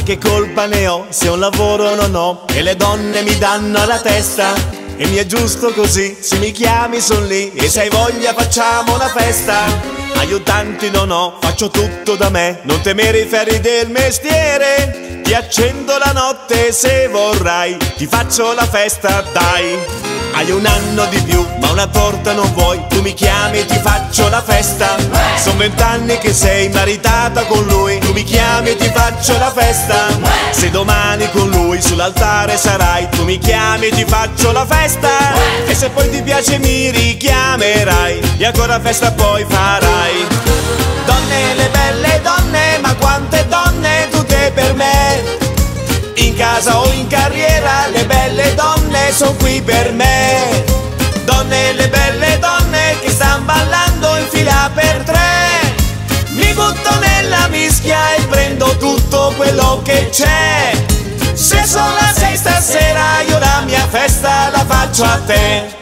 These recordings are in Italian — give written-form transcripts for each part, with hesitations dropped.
che colpa ne ho se un lavoro non ho e le donne mi danno alla testa? E mi è giusto così, se mi chiami son lì e se hai voglia facciamo una festa. Aiutanti non ho, faccio tutto da me, non temere i ferri del mestiere. Ti accendo la notte se vorrai, ti faccio la festa dai. Hai un anno di più ma una torta non vuoi, tu mi chiami e ti faccio la festa. Son 20 anni che sei maritata con lui, tu mi chiami e ti faccio la festa. Se domani con lui sull'altare sarai, tu mi chiami e ti faccio la festa. E se poi ti piace mi richiamerai e ancora festa poi farai. Donne, le belle donne, ma quante donne tutte per me. In casa o in carriera le belle donne son qui per me. Donne, le belle donne che stan ballando in fila per tre. Mi butto nella mischia e prendo tutto quello che c'è. Se sono le 6 stasera io la mia festa la faccio a te.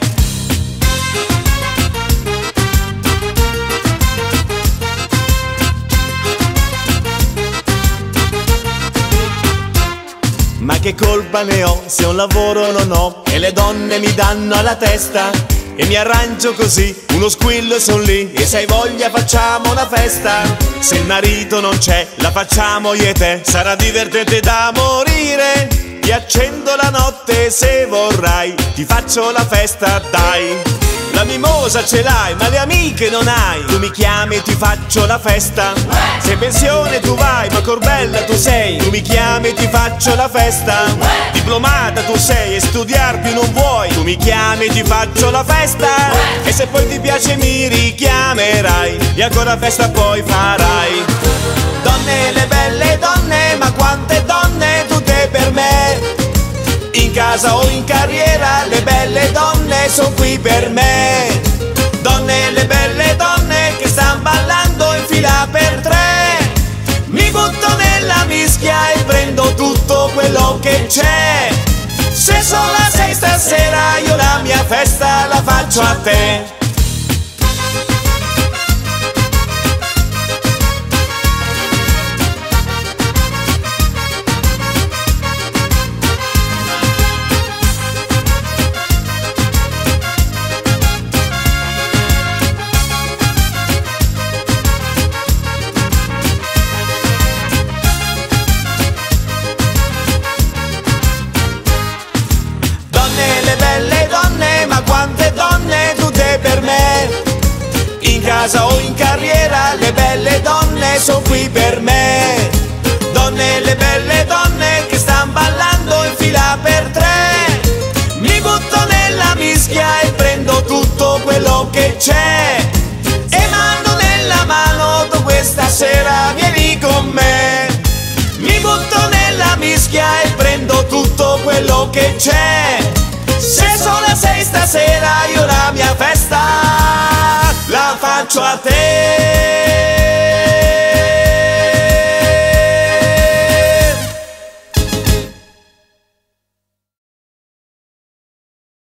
Ma che colpa ne ho se un lavoro non ho e le donne mi danno alla testa? E mi arrangio così, uno squillo e son lì e se hai voglia facciamo una festa. Se il marito non c'è la facciamo io e te, sarà divertente da morire. Ti accendo la notte se vorrai, ti faccio la festa dai. La mimosa ce l'hai ma le amiche non hai, tu mi chiami e ti faccio la festa. Se in pensione tu vai ma corbella tu sei, tu mi chiami e ti faccio la festa. Diplomata tu sei e studiar più non vuoi, tu mi chiami e ti faccio la festa. E se poi ti piace mi richiamerai e ancora festa poi farai. Donne, le belle donne, ma quante donne tutte per me. In casa o in carriera le belle donne son qui per me. Donne, le belle donne che stan ballando in fila per tre. Mi butto nella mischia e prendo tutto quello che c'è. Se sono le 6 stasera io la mia festa la faccio a te. In casa o in carriera le belle donne son qui per me. Donne, le belle donne che stan ballando in fila per tre. Mi butto nella mischia e prendo tutto quello che c'è. E mano nella mano tu questa sera vieni con me. Mi butto nella mischia e prendo tutto quello che c'è. Se sono le 6 stasera io la mia festa la faccio a te.